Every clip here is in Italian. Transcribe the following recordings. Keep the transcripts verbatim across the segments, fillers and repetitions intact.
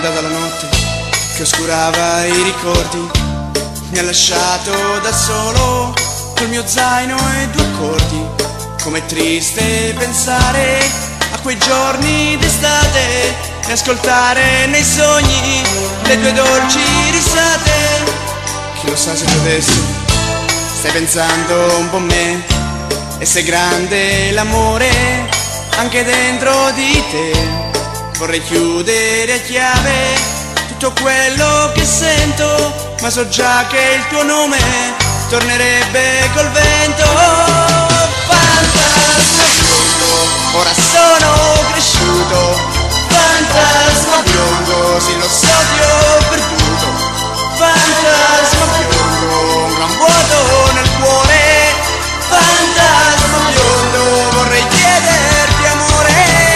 andata la notte che oscurava i ricordi, mi ha lasciato da solo col mio zaino e due accordi. Com'è triste pensare a quei giorni d'estate e ascoltare nei sogni le tue dolci risate. Chi lo sa se tu adesso stai pensando un po' a me e se è grande l'amore anche dentro di te. Vorrei chiudere a chiave tutto quello che sento, ma so già che il tuo nome tornerebbe col vento. Fantasma biondo, ora sono cresciuto. Fantasma biondo, sì lo so ti ho perduto. Fantasma biondo, un gran vuoto nel cuore. Fantasma biondo, vorrei chiederti amore.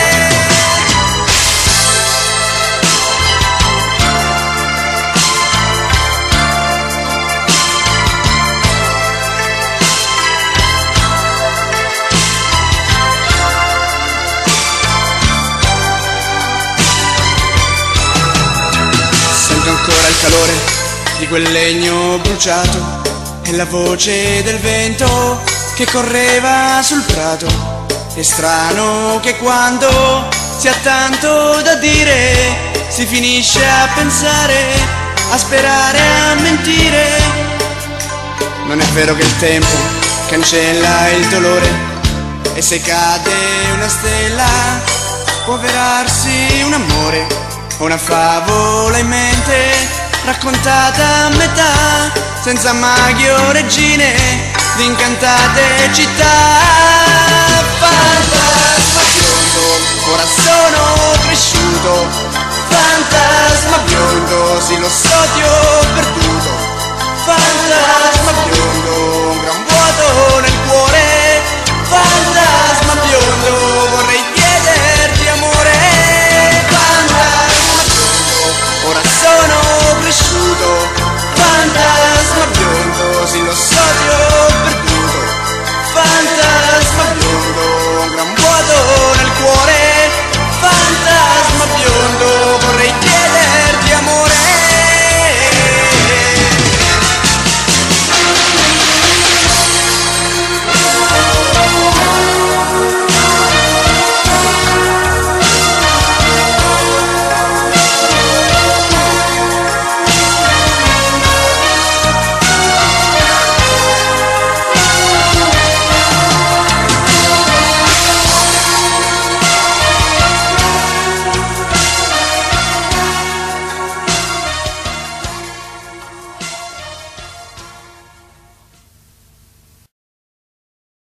Sento ancora il calore di quel legno bruciato e la voce del vento che correva sul prato. È strano che quando si ha tanto da dire si finisce a pensare, a sperare, a mentire. Non è vero che il tempo cancella il dolore e se cade una stella può avverarsi un amore o una favola in mente raccontata a metà, senza maghi o regine di incantate città.